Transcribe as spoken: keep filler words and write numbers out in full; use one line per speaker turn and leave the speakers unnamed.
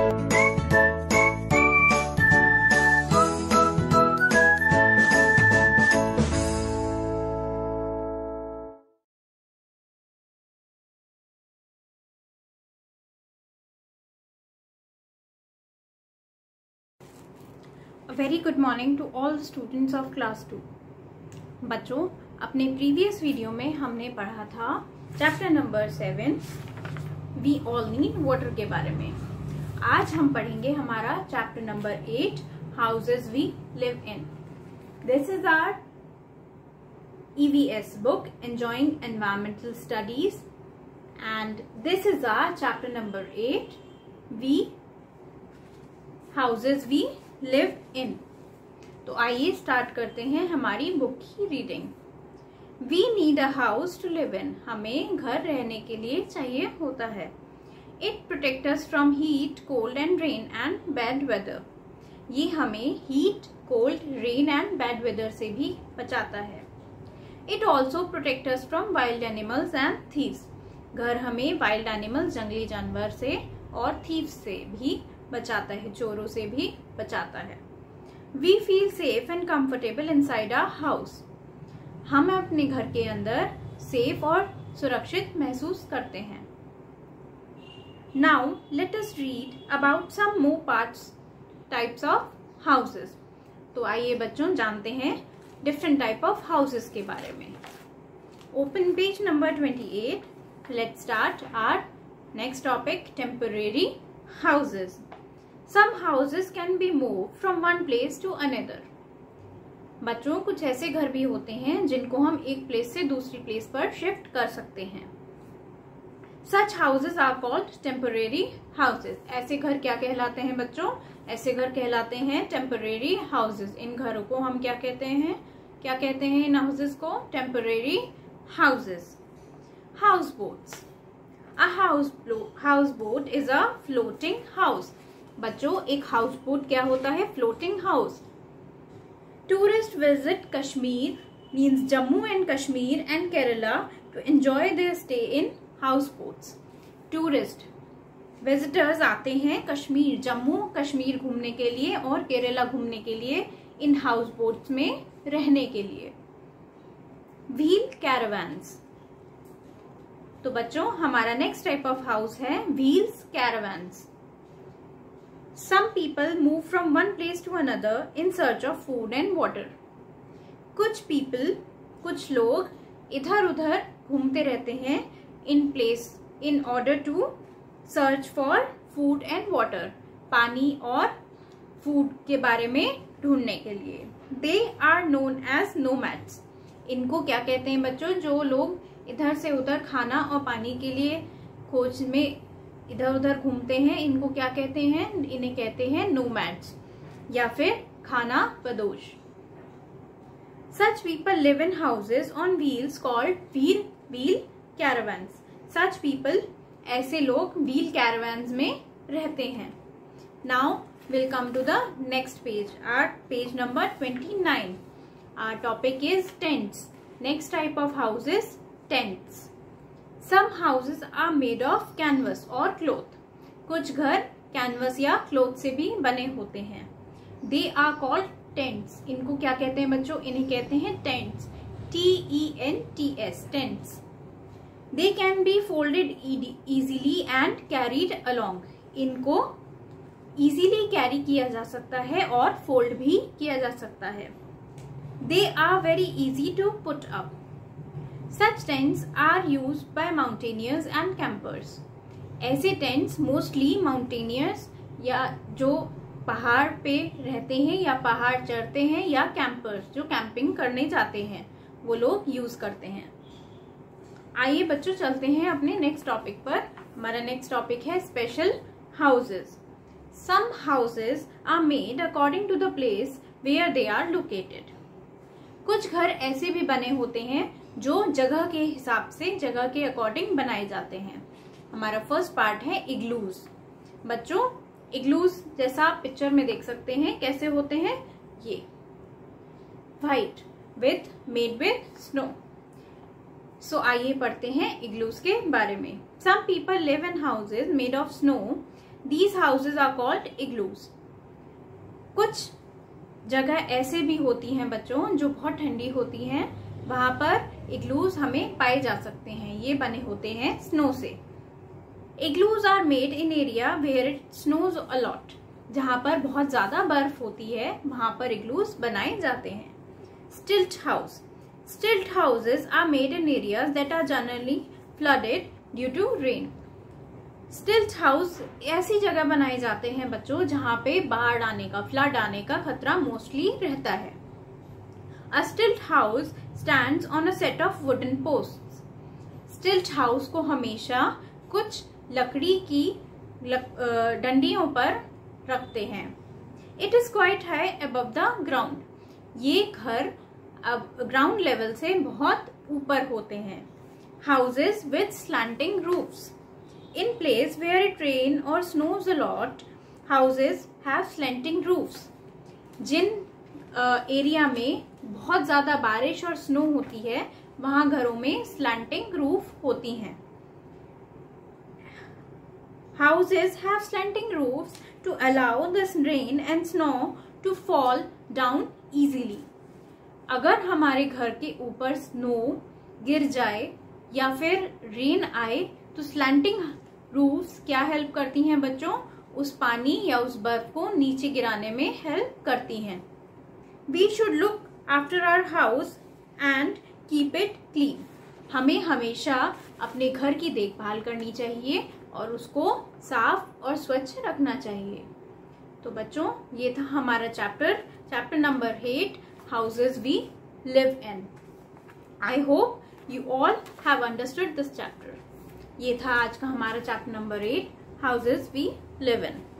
Very good morning to all students of class two. बच्चों, अपने previous video में हमने पढ़ा था chapter number seven we all need water के बारे में। आज हम पढ़ेंगे हमारा chapter number eight houses we live in. This is our E V S book Enjoying Environmental Studies and this is our chapter number eight we houses we live in। तो आइए start करते हैं हमारी बुक की reading. We need a house to live in। हमें घर रहने के लिए चाहिए होता है। It protects us from heat, cold and rain and bad weather। ये हमें heat, cold, rain and bad weather से भी बचाता है। It also protects us from wild animals and thieves। घर हमें wild animals जंगली जानवर से और thieves से भी बचाता है, चोरों से भी बचाता है। We feel safe and comfortable inside our house। हम अपने घर के अंदर सेफ और सुरक्षित महसूस करते हैं। Now let us read about some more parts types of houses। तो आइए बच्चों जानते हैं डिफरेंट टाइप ऑफ हाउसेस के बारे में। Open page number twenty eight. Let's start our next topic temporary houses. Some houses can be move from one place to another. बच्चों, कुछ ऐसे घर भी होते हैं जिनको हम एक प्लेस से दूसरी प्लेस पर शिफ्ट कर सकते हैं। Such houses are called temporary houses. ऐसे घर क्या कहलाते हैं बच्चों? ऐसे घर कहलाते हैं टेम्परेरी हाउसेस। इन घरों को हम क्या कहते हैं? क्या कहते हैं इन हाउसेस को? Temporary houses. House boats. A house house boat is a floating house. बच्चों, एक हाउस बोट क्या होता है? Floating house. Tourist visit Kashmir means Jammu and Kashmir and Kerala to enjoy there stay in house boats. Tourist visitors आते हैं कश्मीर, जम्मू कश्मीर घूमने के लिए और केरला घूमने के लिए इन हाउस बोट्स में रहने के लिए। Wheel caravans. तो बच्चों, हमारा नेक्स्ट टाइप ऑफ हाउस है wheels caravans. Some people move from one place to another in search of food and water। कुछ people, कुछ लोग इधर उधर घूमते रहते हैं in place in order to search for food and water। पानी और फूड के बारे में ढूंढने के लिए। They are known as nomads। इनको क्या कहते हैं बच्चों? जो लोग इधर से उधर खाना और पानी के लिए खोज में इधर उधर घूमते हैं, इनको क्या कहते हैं? इन्हें कहते हैं नोमैड्स या फिर खाना बदोश। Such people live in houses on wheels called wheel wheel caravans. Such people, ऐसे लोग व्हील कैरावैन्स में रहते हैं। Now will come to the next page, our page number twenty nine. Our topic is tents. Next type of houses tents. Some houses are made of canvas और cloth। कुछ घर canvas या cloth से भी बने होते हैं। They are called tents। इनको क्या कहते हैं बच्चों? इन्हें कहते हैं tents। T E N T S tents। They can be folded easily and carried along। इनको easily carry किया जा सकता है और fold भी किया जा सकता है। They are very easy to put up। Such tents are used by mountaineers and campers। ऐसे टेंट्स मोस्टली माउंटेनियर्स या जो पहाड़ पे रहते हैं या पहाड़ चढ़ते हैं या कैंपर्स जो कैंपिंग करने जाते हैं वो लोग यूज करते हैं। आइए बच्चों चलते हैं अपने नेक्स्ट टॉपिक पर। हमारा नेक्स्ट टॉपिक है special houses. Some houses are made according to the place where they are located. कुछ घर ऐसे भी बने होते हैं जो जगह के हिसाब से, जगह के अकॉर्डिंग बनाए जाते हैं। हमारा फर्स्ट पार्ट है इग्लूज। बच्चों, इग्लूज जैसा आप पिक्चर में देख सकते हैं कैसे होते हैं। ये white with made with snow. So आइए पढ़ते हैं इग्लूज के बारे में। Some people live in houses made of snow these houses are called igloos. कुछ जगह ऐसे भी होती हैं बच्चों जो बहुत ठंडी होती हैं, वहां पर इग्लूज हमें पाए जा सकते हैं। ये बने होते हैं स्नो से। Igloos are made in area where it snows a lot. जहां पर बहुत ज्यादा बर्फ होती है वहां पर इग्लूज बनाए जाते हैं। Stilt house. Stilt houses are made in areas that are generally flooded due to rain. Stilt house ऐसी जगह बनाए जाते हैं बच्चों जहां पे बाढ़ आने का, फ्लड आने का खतरा मोस्टली रहता है। A stilt house stands on a set of wooden posts. Stilt house को हमेशा कुछ लकड़ी की डंडियों पर रखते हैं। It is quite high above the ground. ये घर अब ग्राउंड लेवल से बहुत ऊपर होते हैं। Houses with slanting roofs. In place where it rain or snows a lot, houses have slanting roofs. जिन एरिया uh, में बहुत ज्यादा बारिश और स्नो होती है वहां घरों में स्लैंटिंग रूफ होती हैं। Houses have slanting roofs to allow the rain and snow to fall down easily. अगर हमारे घर के ऊपर स्नो गिर जाए या फिर रेन आए तो स्लैंटिंग रूफ्स क्या हेल्प करती हैं बच्चों? उस पानी या उस बर्फ को नीचे गिराने में हेल्प करती हैं। We should look after our house and keep it clean. हमें हमेशा अपने घर की देखभाल करनी चाहिए और उसको साफ और स्वच्छ रखना चाहिए। तो बच्चों ये था हमारा chapter chapter number eight, houses we live in. I hope you all have understood this chapter. ये था आज का हमारा chapter number eight, houses we live in.